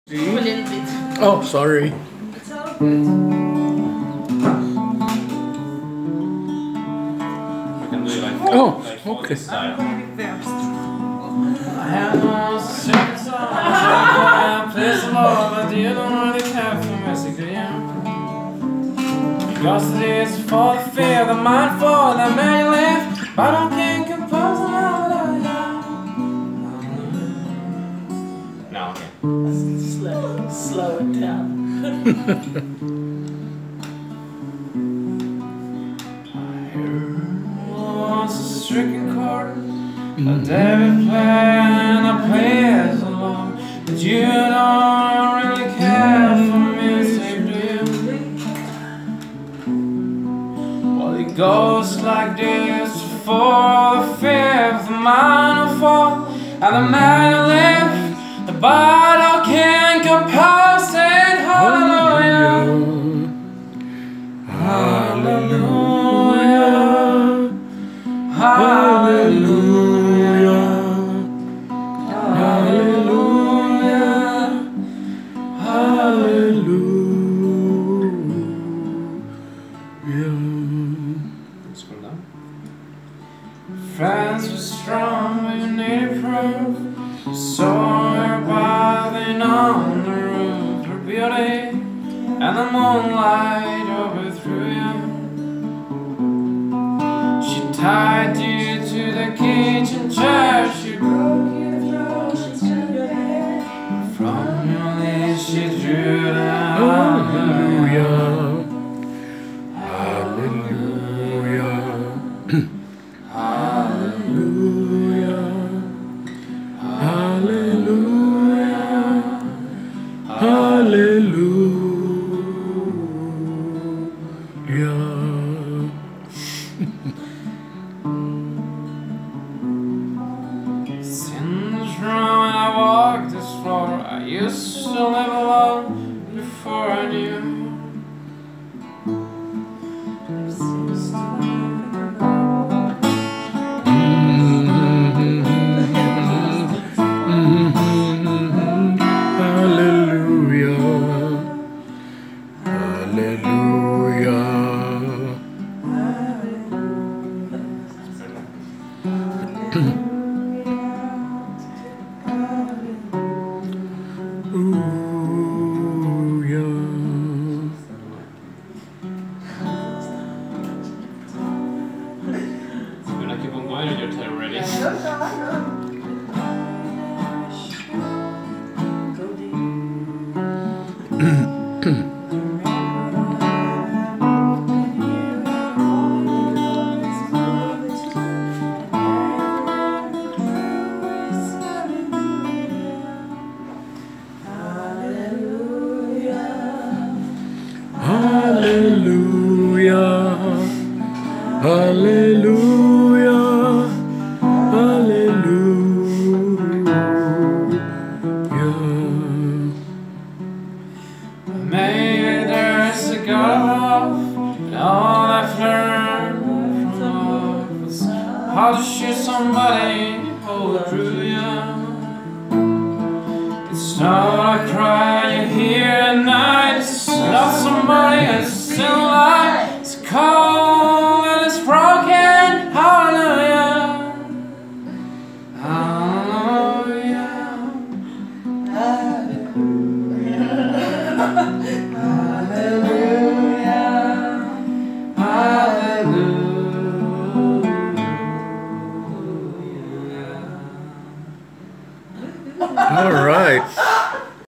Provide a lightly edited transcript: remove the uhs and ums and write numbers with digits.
A little bit. Oh, sorry. It's all good. You can do it like okay. style. I have no secrets on place of all, but you don't really care for music, do you? Curiosity is for the fear, the mind for the man you live, but I can't compose an No, okay. Slow it down. a stricken chord, a David play and I play as alone, but you don't really care for music, do you? Well, it goes like this: for the fifth, the man will fall, and the man will live, the bottle can compose it. Hallelujah, hallelujah, hallelujah, hallelujah, hallelujah. Scroll down. Friends were strong, but you needed proof. So we're bathing on the roof, her beauty and the moonlight overthrew you. She tied you to the kitchen chair, she broke your throat, she took your hair. From your lips she drew the hallelujah, hallelujah, hallelujah, hallelujah, hallelujah. Since when I walked this floor, I used to live alone before I knew. Keep on going on your tail already. Hallelujah, hallelujah, hallelujah. Maybe there's a God and all I've learned from love was how to shoot somebody all through you. It's not I cry you hear at night, it's not somebody that's still alive. It's cold and it's broken. Hallelujah, hallelujah, hallelujah, hallelujah. All right.